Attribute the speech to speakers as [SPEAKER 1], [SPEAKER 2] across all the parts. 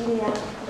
[SPEAKER 1] dia.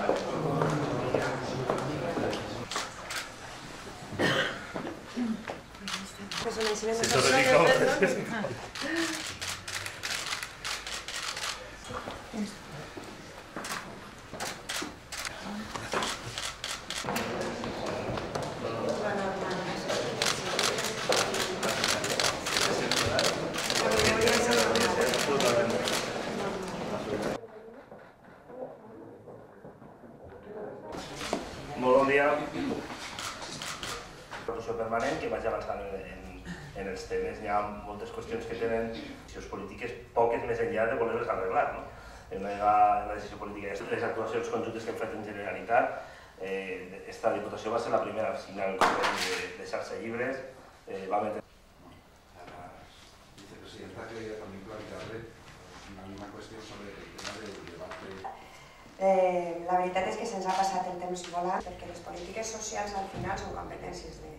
[SPEAKER 2] Molt bon dia. Resolució permanent que vaig avançant en els temes. Hi ha moltes qüestions que tenen decisions polítiques poques més enllà de voler-les arreglar. En la decisió política, les actuacions conjuntes que hem fet en Generalitat, esta Diputació va ser la primera a signar el conveni de xarxa llibres.
[SPEAKER 3] La vicepresidenta quería también plantearle una cuestión sobre el tema del debate.
[SPEAKER 1] La veritat és que se'ns ha passat el temps volant perquè les polítiques socials al final són competències de...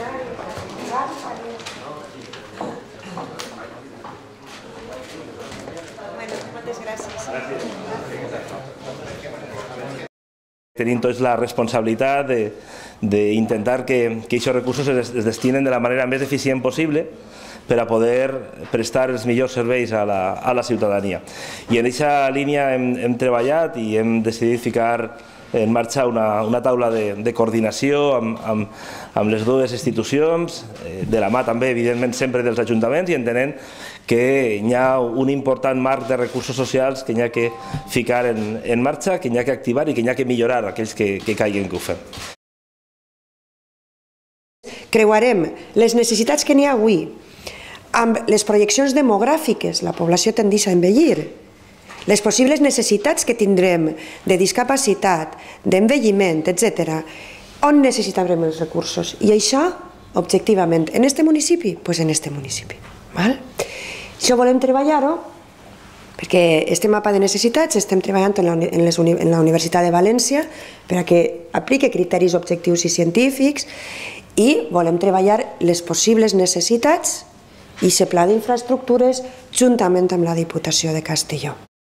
[SPEAKER 1] Moltes gràcies.
[SPEAKER 2] Tenim tots la responsabilitat d'intentar que aquests recursos es destinen de la manera més eficient possible per a poder prestar els millors serveis a la ciutadania. I en aquesta línia hem treballat i hem decidit ficar en marxa una taula de coordinació amb les dues institucions, de la mà també, evidentment, sempre dels ajuntaments, i entenent que hi ha un important marc de recursos socials que hi ha que ficar en marxa, que hi ha que activar i que hi ha que millorar aquells que caiguin que ho fem.
[SPEAKER 1] Creuarem les necessitats que n'hi ha avui amb les projeccions demogràfiques, la població tendeix a envellir, les possibles necessitats que tindrem de discapacitat, d'envelliment, etc. On necessitarem els recursos? I això, objectivament, en aquest municipi? Doncs en aquest municipi. Això volem treballar-ho, perquè este mapa de necessitats estem treballant en la Universitat de València per a que apliqui criteris objectius i científics i volem treballar les possibles necessitats i aquest pla d'infraestructures juntament amb la Diputació de Castelló.